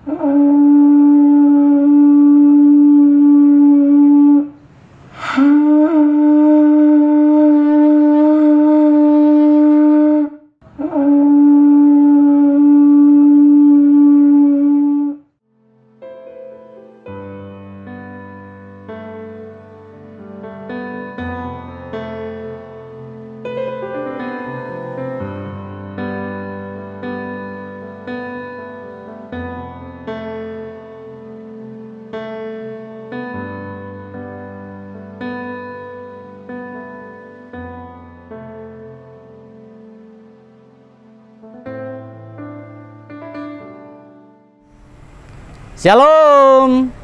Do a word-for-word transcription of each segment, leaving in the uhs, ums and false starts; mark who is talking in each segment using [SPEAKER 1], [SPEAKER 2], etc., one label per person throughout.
[SPEAKER 1] Shalom.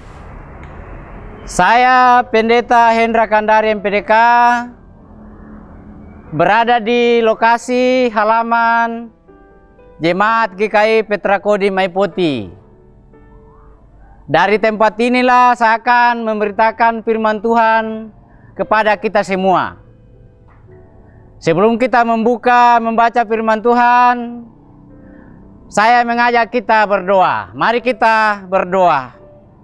[SPEAKER 1] Saya Pendeta Hendra Kandari M P D K, berada di lokasi halaman Jemaat G K I Petra Kodim Maipoti. Dari tempat inilah saya akan memberitakan firman Tuhan kepada kita semua. Sebelum kita membuka membaca firman Tuhan, saya mengajak kita berdoa. Mari kita berdoa.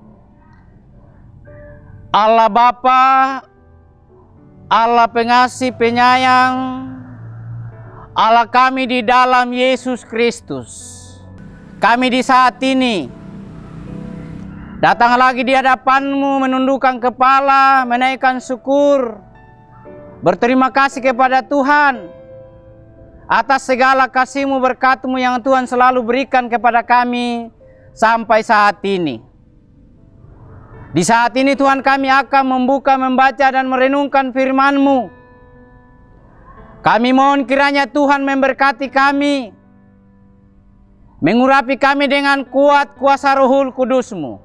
[SPEAKER 1] Allah Bapa, Allah Pengasih Penyayang, Allah kami di dalam Yesus Kristus. Kami di saat ini datang lagi di hadapan-Mu, menundukkan kepala, menaikkan syukur, berterima kasih kepada Tuhan atas segala kasih-Mu, berkat-Mu yang Tuhan selalu berikan kepada kami sampai saat ini. Di saat ini Tuhan, kami akan membuka, membaca dan merenungkan firman-Mu. Kami mohon kiranya Tuhan memberkati kami, mengurapi kami dengan kuat kuasa Roh Kudus-Mu,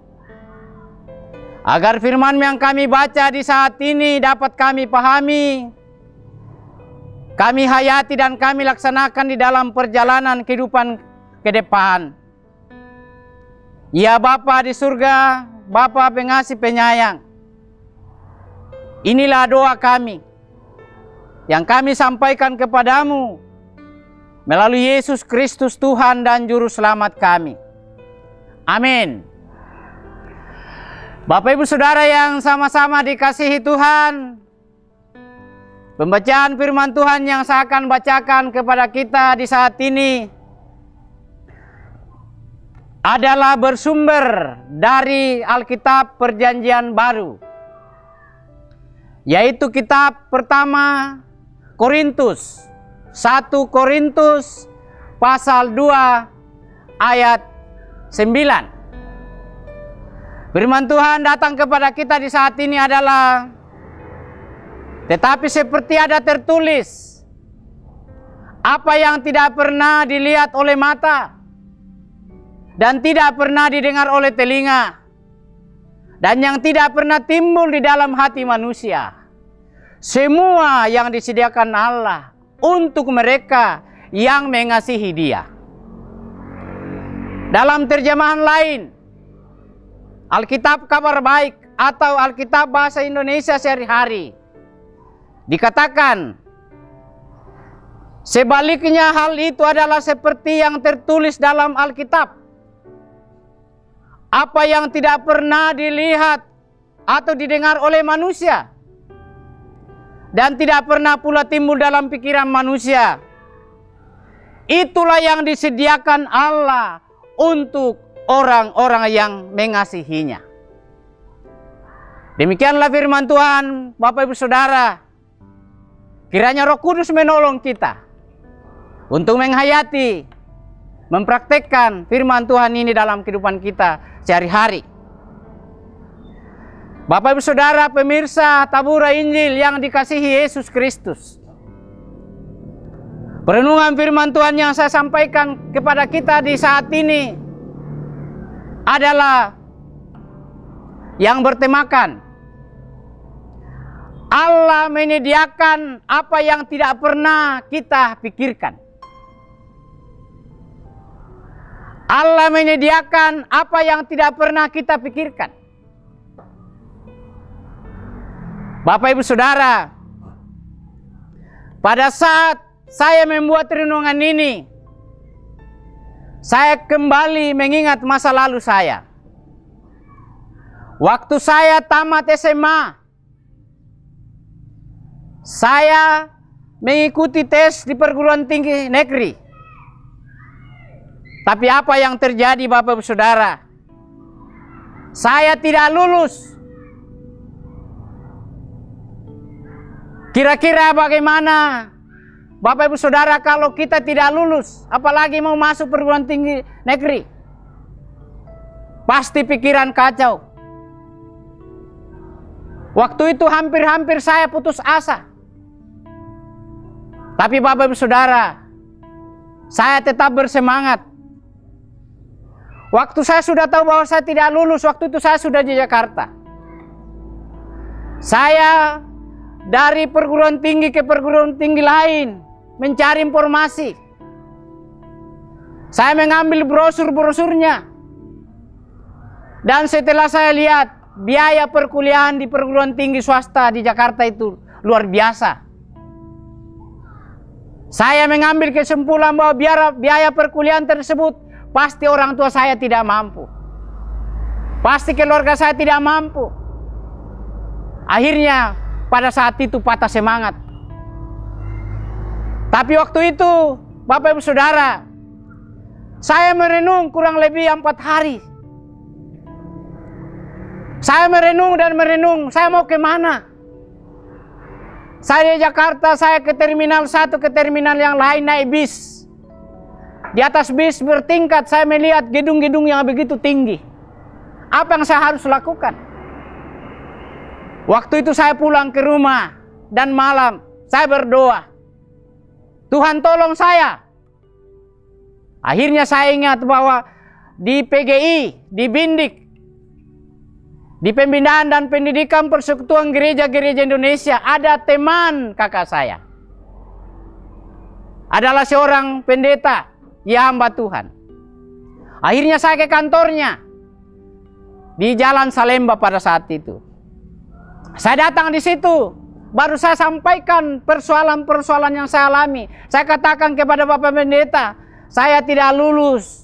[SPEAKER 1] agar firman yang kami baca di saat ini dapat kami pahami, kami hayati dan kami laksanakan di dalam perjalanan kehidupan ke depan. Ya Bapa di surga, Bapa Pengasih Penyayang, inilah doa kami yang kami sampaikan kepadamu melalui Yesus Kristus Tuhan dan Juru Selamat kami. Amin. Bapak Ibu Saudara yang sama-sama dikasihi Tuhan, pembacaan firman Tuhan yang saya akan bacakan kepada kita di saat ini adalah bersumber dari Alkitab Perjanjian Baru, yaitu kitab pertama Korintus, satu Korintus pasal dua ayat sembilan. Firman Tuhan datang kepada kita di saat ini adalah, tetapi seperti ada tertulis, apa yang tidak pernah dilihat oleh mata dan tidak pernah didengar oleh telinga dan yang tidak pernah timbul di dalam hati manusia, semua yang disediakan Allah untuk mereka yang mengasihi Dia. Dalam terjemahan lain, Alkitab Kabar Baik atau Alkitab Bahasa Indonesia Sehari-hari, dikatakan, sebaliknya hal itu adalah seperti yang tertulis dalam Alkitab. Apa yang tidak pernah dilihat atau didengar oleh manusia dan tidak pernah pula timbul dalam pikiran manusia, itulah yang disediakan Allah untuk orang-orang yang mengasihinya. Demikianlah firman Tuhan, Bapak Ibu Saudara. Kiranya Roh Kudus menolong kita untuk menghayati, mempraktekkan firman Tuhan ini dalam kehidupan kita sehari-hari. Bapak Ibu Saudara pemirsa Tabura Injil yang dikasihi Yesus Kristus, perenungan firman Tuhan yang saya sampaikan kepada kita di saat ini adalah yang bertemakan Allah menyediakan apa yang tidak pernah kita pikirkan. Allah menyediakan apa yang tidak pernah kita pikirkan. Bapak Ibu Saudara, pada saat saya membuat renungan ini, saya kembali mengingat masa lalu saya. Waktu saya tamat S M A, saya mengikuti tes di perguruan tinggi negeri. Tapi apa yang terjadi Bapak Ibu Saudara? Saya tidak lulus. Kira-kira bagaimana Bapak Ibu Saudara kalau kita tidak lulus, apalagi mau masuk perguruan tinggi negeri? Pasti pikiran kacau. Waktu itu hampir-hampir saya putus asa. Tapi Bapak Ibu Saudara, saya tetap bersemangat. Waktu saya sudah tahu bahwa saya tidak lulus, waktu itu saya sudah di Jakarta. Saya dari perguruan tinggi ke perguruan tinggi lain mencari informasi. Saya mengambil brosur-brosurnya. Dan setelah saya lihat biaya perkuliahan di perguruan tinggi swasta di Jakarta itu luar biasa. Saya mengambil kesimpulan bahwa biaya, biaya perkuliahan tersebut pasti orang tua saya tidak mampu. Pasti keluarga saya tidak mampu. Akhirnya pada saat itu patah semangat. Tapi waktu itu Bapak Ibu Saudara, saya merenung kurang lebih empat hari. Saya merenung dan merenung, saya mau kemana? Saya di Jakarta, saya ke terminal satu, ke terminal yang lain naik bis. Di atas bis bertingkat, saya melihat gedung-gedung yang begitu tinggi. Apa yang saya harus lakukan? Waktu itu saya pulang ke rumah dan malam saya berdoa, Tuhan tolong saya. Akhirnya saya ingat bahwa di P G I, di Bindik, di Pembinaan dan Pendidikan Persekutuan Gereja-Gereja Indonesia, ada teman kakak saya. Adalah seorang pendeta, ya hamba Tuhan. Akhirnya saya ke kantornya di Jalan Salemba pada saat itu. Saya datang di situ, baru saya sampaikan persoalan-persoalan yang saya alami. Saya katakan kepada Bapak Pendeta, saya tidak lulus.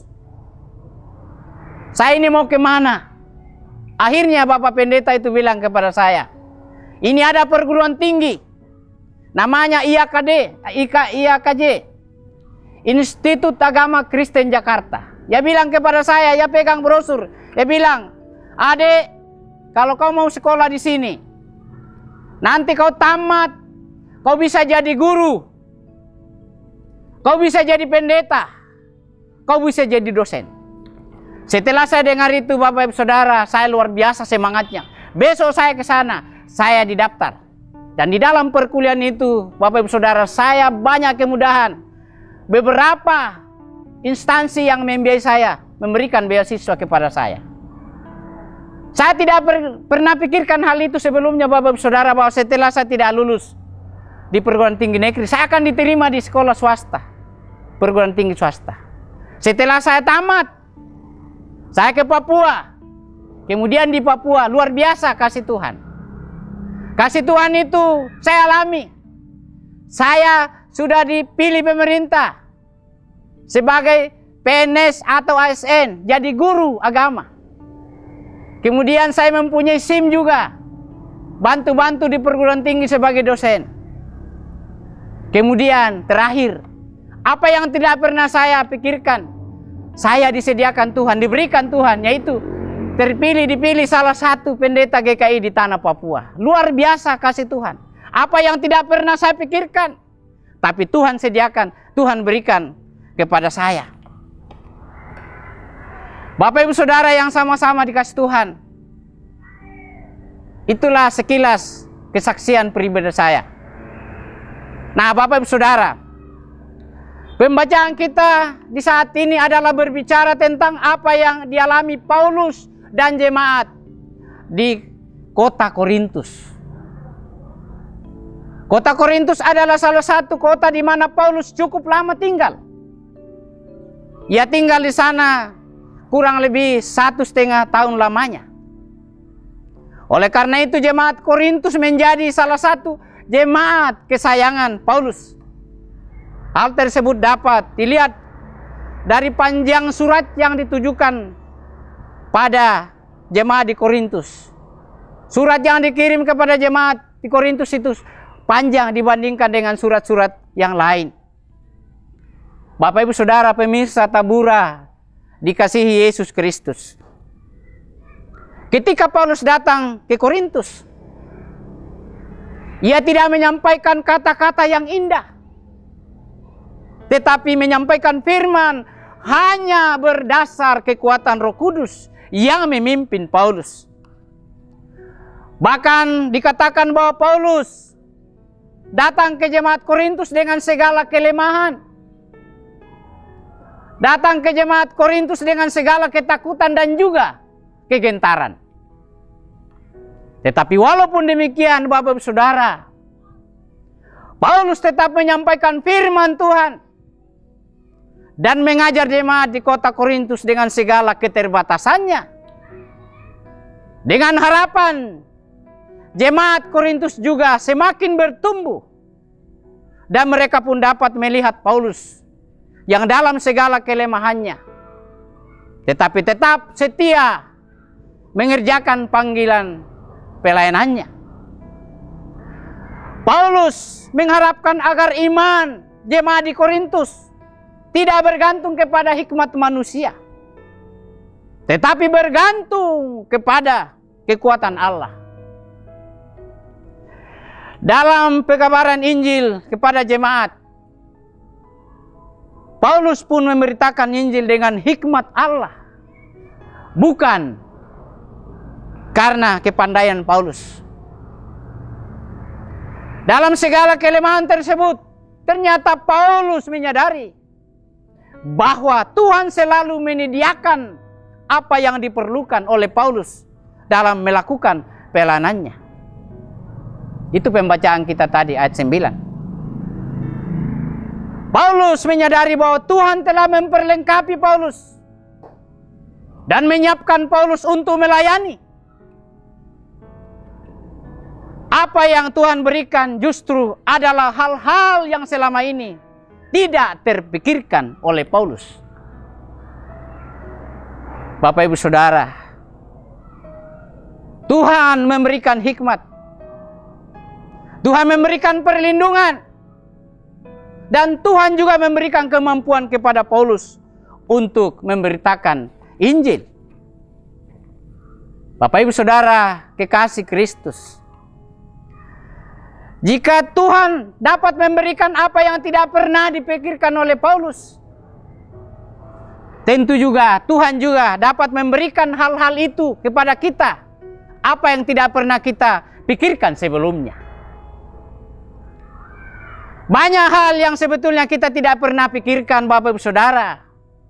[SPEAKER 1] Saya ini mau kemana? Akhirnya Bapak Pendeta itu bilang kepada saya, ini ada perguruan tinggi, namanya I A K D, I A K J, Institut Agama Kristen Jakarta. Dia bilang kepada saya, dia pegang brosur, dia bilang, adek, kalau kau mau sekolah di sini, nanti kau tamat, kau bisa jadi guru, kau bisa jadi pendeta, kau bisa jadi dosen. Setelah saya dengar itu Bapak Ibu Saudara, saya luar biasa semangatnya. Besok saya ke sana, saya didaftar. Dan di dalam perkuliahan itu Bapak Ibu Saudara, saya banyak kemudahan. Beberapa instansi yang membiayai saya memberikan beasiswa kepada saya. Saya tidak per, pernah pikirkan hal itu sebelumnya Bapak Ibu Saudara, bahwa setelah saya tidak lulus di perguruan tinggi negeri, saya akan diterima di sekolah swasta, perguruan tinggi swasta. Setelah saya tamat, saya ke Papua. Kemudian di Papua, luar biasa kasih Tuhan. Kasih Tuhan itu saya alami. Saya sudah dipilih pemerintah sebagai P N S atau A S N, jadi guru agama. Kemudian saya mempunyai SIM juga, bantu-bantu di perguruan tinggi sebagai dosen. Kemudian terakhir, apa yang tidak pernah saya pikirkan, saya disediakan Tuhan, diberikan Tuhan, yaitu terpilih, dipilih salah satu pendeta G K I di tanah Papua. Luar biasa kasih Tuhan. Apa yang tidak pernah saya pikirkan, tapi Tuhan sediakan, Tuhan berikan kepada saya. Bapak Ibu Saudara yang sama-sama dikasih Tuhan, itulah sekilas kesaksian pribadi saya. Nah Bapak Ibu Saudara, pembacaan kita di saat ini adalah berbicara tentang apa yang dialami Paulus dan jemaat di kota Korintus. Kota Korintus adalah salah satu kota di mana Paulus cukup lama tinggal. Ia tinggal di sana kurang lebih satu setengah tahun lamanya. Oleh karena itu jemaat Korintus menjadi salah satu jemaat kesayangan Paulus. Hal tersebut dapat dilihat dari panjang surat yang ditujukan pada jemaat di Korintus. Surat yang dikirim kepada jemaat di Korintus itu panjang dibandingkan dengan surat-surat yang lain. Bapak Ibu Saudara pemirsa Tabura dikasihi Yesus Kristus. Ketika Paulus datang ke Korintus, ia tidak menyampaikan kata-kata yang indah, tetapi menyampaikan firman hanya berdasar kekuatan Roh Kudus yang memimpin Paulus. Bahkan dikatakan bahwa Paulus datang ke jemaat Korintus dengan segala kelemahan. Datang ke jemaat Korintus dengan segala ketakutan dan juga kegentaran. Tetapi walaupun demikian Bapak Ibu Saudara, Paulus tetap menyampaikan firman Tuhan dan mengajar jemaat di kota Korintus dengan segala keterbatasannya. Dengan harapan jemaat Korintus juga semakin bertumbuh dan mereka pun dapat melihat Paulus yang dalam segala kelemahannya, tetapi tetap setia mengerjakan panggilan pelayanannya. Paulus mengharapkan agar iman jemaat di Korintus tidak bergantung kepada hikmat manusia, tetapi bergantung kepada kekuatan Allah. Dalam pekabaran Injil kepada jemaat, Paulus pun memberitakan Injil dengan hikmat Allah, bukan karena kepandaian Paulus. Dalam segala kelemahan tersebut, ternyata Paulus menyadari bahwa Tuhan selalu menyediakan apa yang diperlukan oleh Paulus dalam melakukan pelayanannya. Itu pembacaan kita tadi ayat sembilan. Paulus menyadari bahwa Tuhan telah memperlengkapi Paulus dan menyiapkan Paulus untuk melayani. Apa yang Tuhan berikan justru adalah hal-hal yang selama ini tidak terpikirkan oleh Paulus. Bapak Ibu Saudara, Tuhan memberikan hikmat, Tuhan memberikan perlindungan, dan Tuhan juga memberikan kemampuan kepada Paulus untuk memberitakan Injil. Bapak Ibu Saudara kekasih Kristus, jika Tuhan dapat memberikan apa yang tidak pernah dipikirkan oleh Paulus, tentu juga Tuhan juga dapat memberikan hal-hal itu kepada kita, apa yang tidak pernah kita pikirkan sebelumnya. Banyak hal yang sebetulnya kita tidak pernah pikirkan Bapak Ibu Saudara,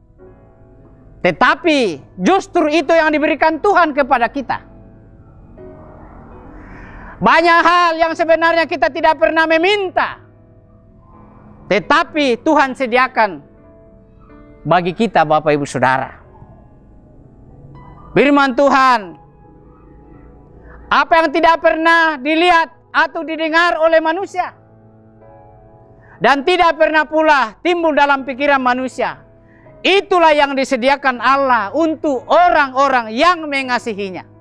[SPEAKER 1] tetapi justru itu yang diberikan Tuhan kepada kita. Banyak hal yang sebenarnya kita tidak pernah meminta, tetapi Tuhan sediakan bagi kita Bapak Ibu Saudara. Firman Tuhan, apa yang tidak pernah dilihat atau didengar oleh manusia, dan tidak pernah pula timbul dalam pikiran manusia, itulah yang disediakan Allah untuk orang-orang yang mengasihinya.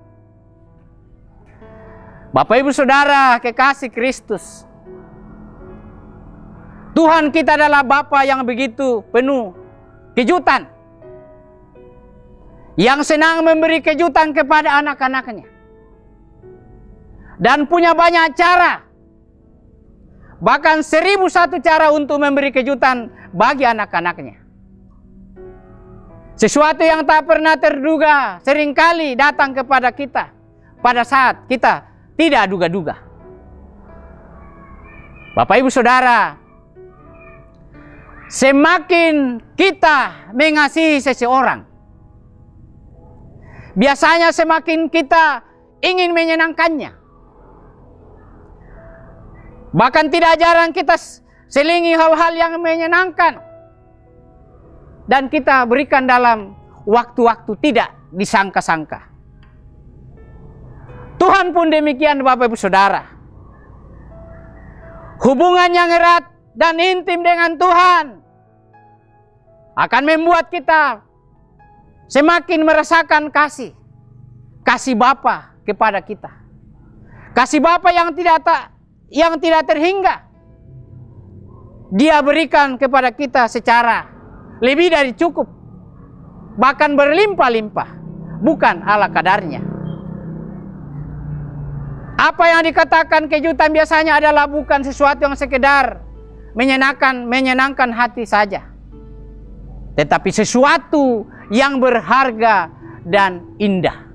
[SPEAKER 1] Bapak Ibu Saudara kekasih Kristus, Tuhan kita adalah Bapa yang begitu penuh kejutan, yang senang memberi kejutan kepada anak-anaknya, dan punya banyak cara, bahkan seribu satu cara untuk memberi kejutan bagi anak-anaknya. Sesuatu yang tak pernah terduga seringkali datang kepada kita pada saat kita tidak duga-duga. Bapak Ibu Saudara, semakin kita mengasihi seseorang, biasanya semakin kita ingin menyenangkannya. Bahkan tidak jarang kita selingi hal-hal yang menyenangkan dan kita berikan dalam waktu-waktu tidak disangka-sangka. Tuhan pun demikian Bapak Ibu Saudara. Hubungan yang erat dan intim dengan Tuhan akan membuat kita semakin merasakan kasih. Kasih Bapa kepada kita. Kasih Bapa yang tidak tak, yang tidak terhingga. Dia berikan kepada kita secara lebih dari cukup. Bahkan berlimpah-limpah. Bukan ala kadarnya. Apa yang dikatakan kejutan biasanya adalah bukan sesuatu yang sekedar menyenangkan, menyenangkan hati saja. Tetapi sesuatu yang berharga dan indah.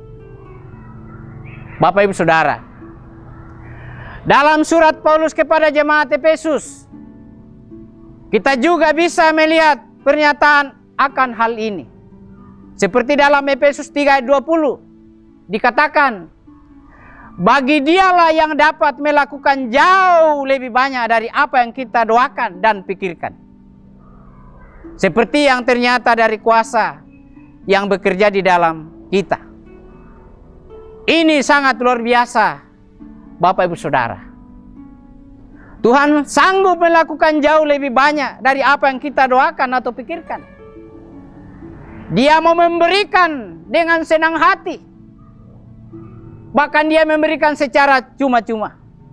[SPEAKER 1] Bapak Ibu Saudara, dalam surat Paulus kepada jemaat Efesus, kita juga bisa melihat pernyataan akan hal ini. Seperti dalam Efesus tiga ayat dua puluh, dikatakan, bagi dialah yang dapat melakukan jauh lebih banyak dari apa yang kita doakan dan pikirkan. Seperti yang ternyata dari kuasa yang bekerja di dalam kita. Ini sangat luar biasa, Bapak Ibu Saudara. Tuhan sanggup melakukan jauh lebih banyak dari apa yang kita doakan atau pikirkan. Dia mau memberikan dengan senang hati. Bahkan dia memberikan secara cuma-cuma.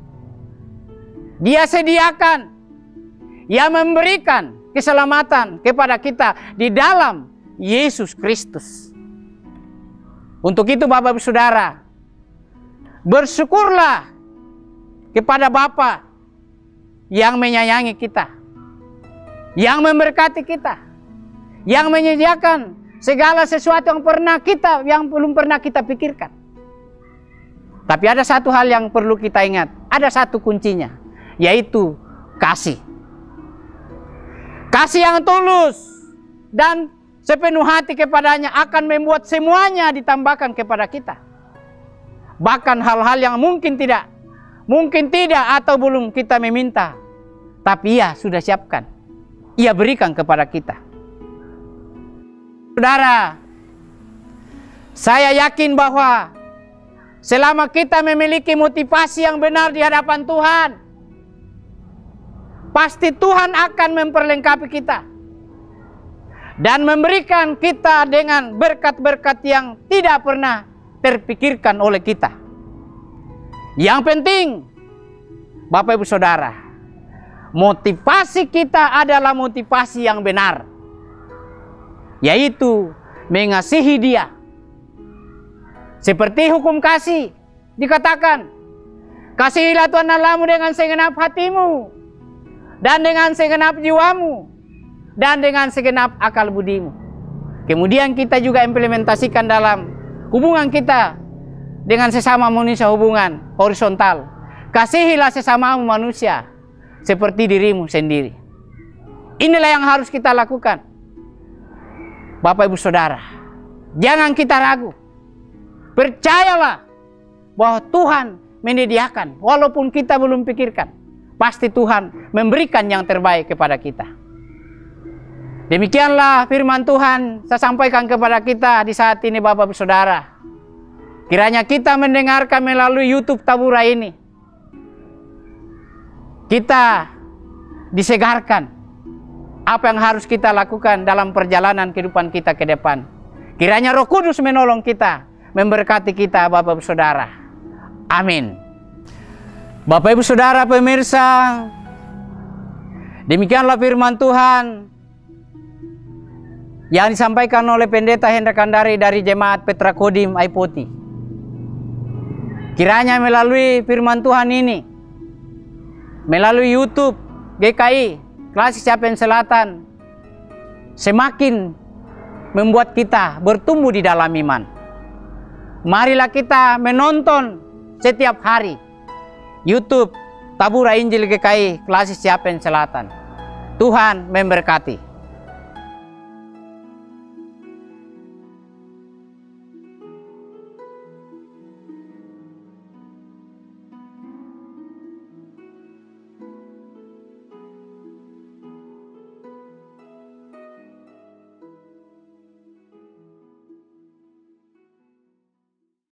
[SPEAKER 1] Dia sediakan. Dia memberikan keselamatan kepada kita di dalam Yesus Kristus. Untuk itu Bapak Ibu Saudara, bersyukurlah kepada Bapa yang menyayangi kita, yang memberkati kita, yang menyediakan segala sesuatu yang pernah kita, yang belum pernah kita pikirkan. Tapi ada satu hal yang perlu kita ingat, ada satu kuncinya, yaitu kasih. Kasih yang tulus dan sepenuh hati kepadanya akan membuat semuanya ditambahkan kepada kita. Bahkan hal-hal yang mungkin tidak, mungkin tidak atau belum kita meminta, tapi ia sudah siapkan, ia berikan kepada kita. Saudara, saya yakin bahwa selama kita memiliki motivasi yang benar di hadapan Tuhan, pasti Tuhan akan memperlengkapi kita dan memberikan kita dengan berkat-berkat yang tidak pernah terpikirkan oleh kita. Yang penting, Bapak Ibu Saudara, motivasi kita adalah motivasi yang benar, yaitu mengasihi Dia. Seperti hukum kasih dikatakan, kasihilah Tuhan Allahmu dengan segenap hatimu, dan dengan segenap jiwamu, dan dengan segenap akal budimu. Kemudian kita juga implementasikan dalam hubungan kita dengan sesama manusia, hubungan horizontal. Kasihilah sesamamu manusia seperti dirimu sendiri. Inilah yang harus kita lakukan. Bapak Ibu Saudara, jangan kita ragu. Percayalah bahwa Tuhan menyediakan, walaupun kita belum pikirkan. Pasti Tuhan memberikan yang terbaik kepada kita. Demikianlah firman Tuhan saya sampaikan kepada kita di saat ini, Bapak Ibu Saudara. Kiranya kita mendengarkan melalui YouTube Tabura ini, kita disegarkan apa yang harus kita lakukan dalam perjalanan kehidupan kita ke depan. Kiranya Roh Kudus menolong kita, memberkati kita, Bapak Ibu Saudara. Amin. Bapak Ibu Saudara pemirsa, demikianlah firman Tuhan yang disampaikan oleh Pendeta Hendra Kandari dari Jemaat Petra Kodim Aipoti. Kiranya melalui firman Tuhan ini, melalui YouTube G K I Klasik Ciapen Selatan, semakin membuat kita bertumbuh di dalam iman. Marilah kita menonton setiap hari YouTube Tabura Injil G K I Klasik Ciapen Selatan. Tuhan memberkati.